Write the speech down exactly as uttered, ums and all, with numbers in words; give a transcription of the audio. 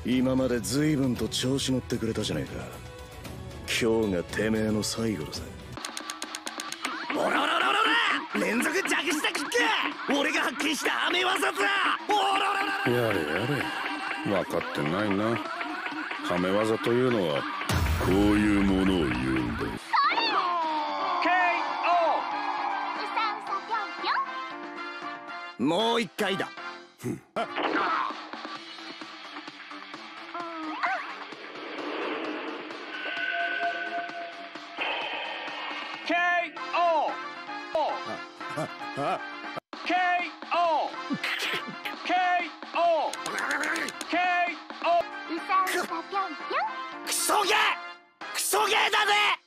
今まで随分と調子乗ってくれたじゃねえか。今日がてめえの最後だぜ。 おらおらおらおらおら、連続着したキック、俺が発見したハメ技だ。おらおらおら、 やれやれ、分かってないな。ハメ技というのはこういうものを言うんだ。 もう一回だ。ケーオー ケーオー ケーオー ケーオー クソゲークソゲーだぜ。